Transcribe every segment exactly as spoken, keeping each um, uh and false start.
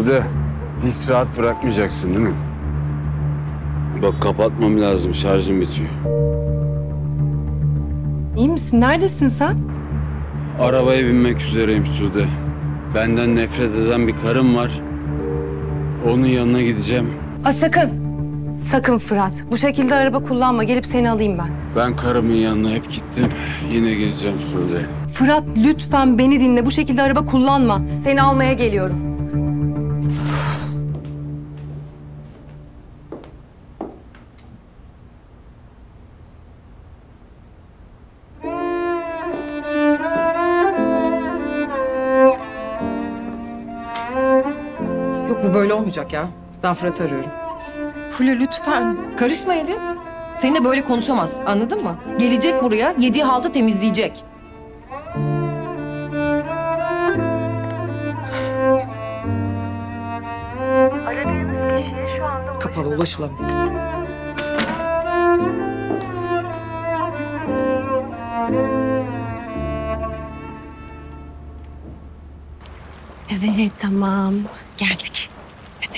Sude, hiç rahat bırakmayacaksın değil mi? Bak kapatmam lazım, şarjım bitiyor. İyi misin? Neredesin sen? Arabaya binmek üzereyim Sude. Benden nefret eden bir karım var. Onun yanına gideceğim. Aa, sakın. Sakın Fırat. Bu şekilde araba kullanma. Gelip seni alayım ben. Ben karımın yanına hep gittim. Yine gideceğim Sude. Fırat lütfen beni dinle. Bu şekilde araba kullanma. Seni almaya geliyorum. Yok bu böyle olmayacak ya. Ben Fırat'ı arıyorum. Fulya lütfen. Karışma Elif. Seninle böyle konuşamaz. Anladın mı? Gelecek buraya, yediği haltı temizleyecek. Aradığınız kişiye şu anda Kapalı, ulaşılamıyor. Evet tamam. Geldik. Hadi.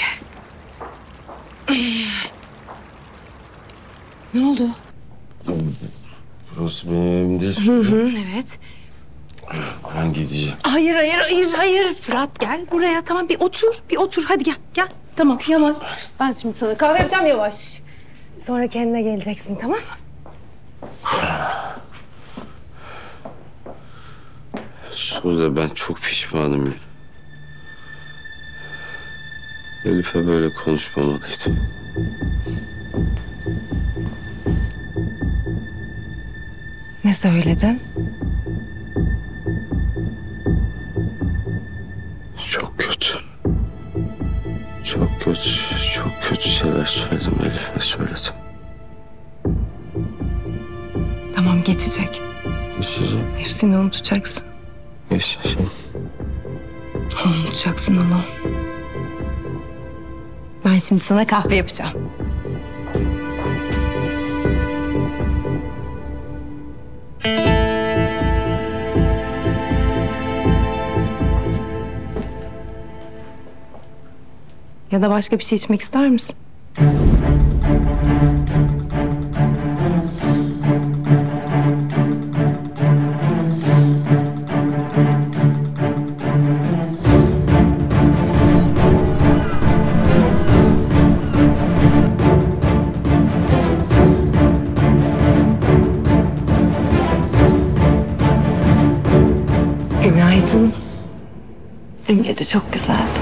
Ne oldu? Burası benim evim değil Hı Sude. hı, evet. Ben gideceğim. Hayır, hayır, hayır, hayır. Fırat gel buraya. Tamam bir otur, bir otur. Hadi gel, gel. Tamam, yavaş. Ben şimdi sana kahve yapacağım yavaş. Sonra kendine geleceksin, tamam mı? Sude ben çok pişmanım ya. Elif'e böyle konuşmamalıydım. Ne söyledin? Çok kötü. Çok kötü, çok kötü şeyler söyledim Elif'e söyledim. Tamam, geçecek. Geçeceğim, Hepsini unutacaksın. geçeceğim. Unutacaksın ama. Ben şimdi sana kahve yapacağım. Ya da başka bir şey içmek ister misin? Günaydın. Dün gece çok güzeldi.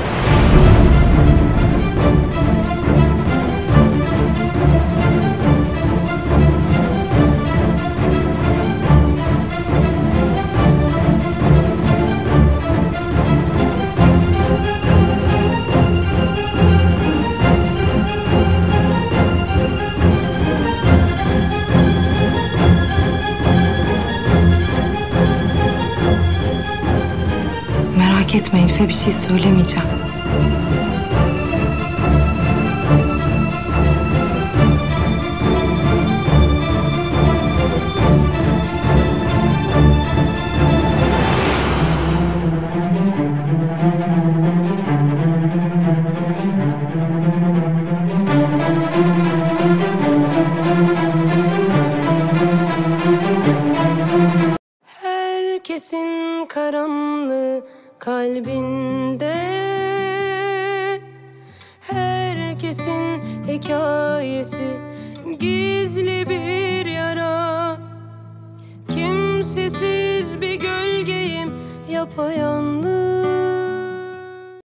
Merak etme, Elif'e bir şey söylemeyeceğim. Herkesin karanlığı kalbinde, herkesin hikayesi gizli bir yara. Kimsesiz bir gölgeyim yapayalnız.